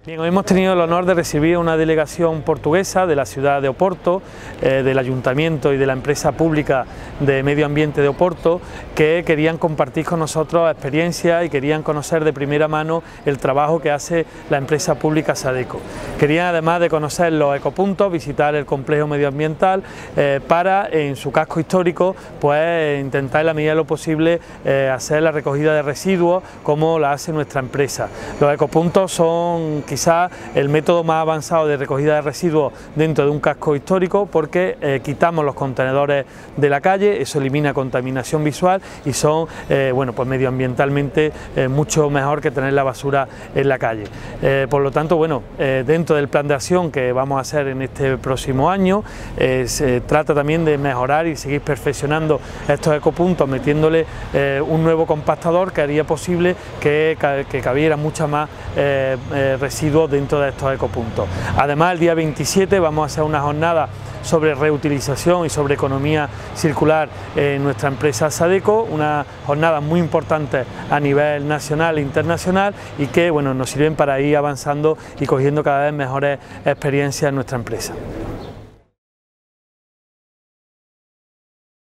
Bien, hoy hemos tenido el honor de recibir una delegación portuguesa de la ciudad de Oporto, del Ayuntamiento y de la empresa pública de Medio Ambiente de Oporto, que querían compartir con nosotros experiencias y querían conocer de primera mano el trabajo que hace la empresa pública Sadeco. Querían, además de conocer los ecopuntos, visitar el complejo medioambiental para, en su casco histórico, pues intentar en la medida de lo posible hacer la recogida de residuos como la hace nuestra empresa. Los ecopuntos son quizás el método más avanzado de recogida de residuos dentro de un casco histórico, porque quitamos los contenedores de la calle, eso elimina contaminación visual y son bueno, pues medioambientalmente mucho mejor que tener la basura en la calle. Por lo tanto, bueno, dentro del plan de acción que vamos a hacer en este próximo año, se trata también de mejorar y seguir perfeccionando estos ecopuntos, metiéndole un nuevo compactador que haría posible que cabiera mucha más residuos dentro de estos ecopuntos. Además, el día 27 vamos a hacer una jornada sobre reutilización y sobre economía circular en nuestra empresa Sadeco, una jornada muy importante a nivel nacional e internacional y que, bueno, nos sirven para ir avanzando y cogiendo cada vez mejores experiencias en nuestra empresa.